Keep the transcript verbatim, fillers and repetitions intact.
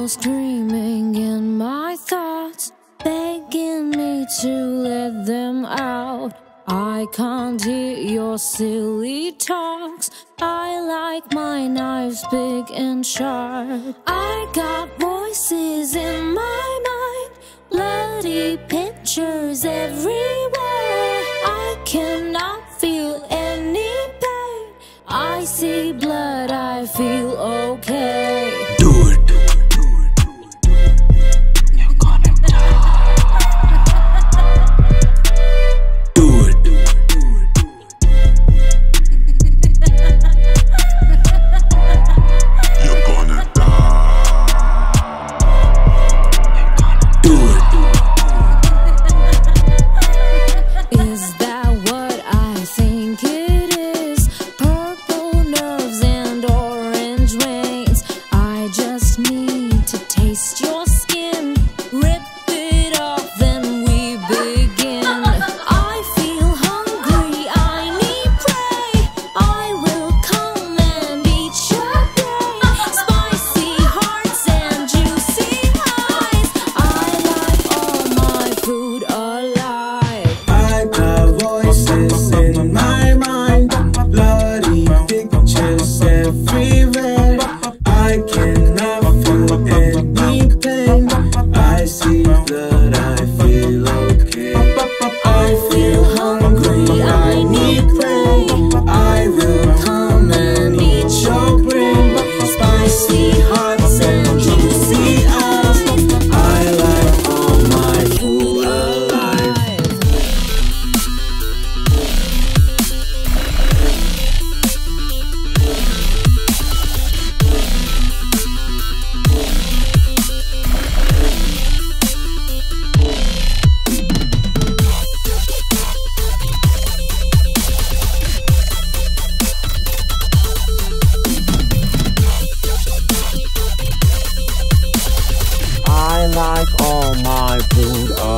screaming in my thoughts, begging me to let them out. I can't hear your silly talks. I like my knives big and sharp. I got voices in my mind, bloody pictures everywhere. I cannot feel any pain. I see blood, I feel okay. Do it. You're gonna die. Do it. You're gonna die. Do it. Is that what I think it is? Purple nerves and orange veins. I just need to taste your skin. Rip it off, then we begin. I feel hungry, I need prey. I will come and eat your day. Spicy hearts and juicy eyes. I like all my food alive. I got voices in my mind, bloody pictures everywhere. I cannot feel any pain. I see blood, I feel okay. I feel hungry, I need prey. I will come and eat your brain. Spicy hearts and juicy eyes. I like all my food alive. I like all my food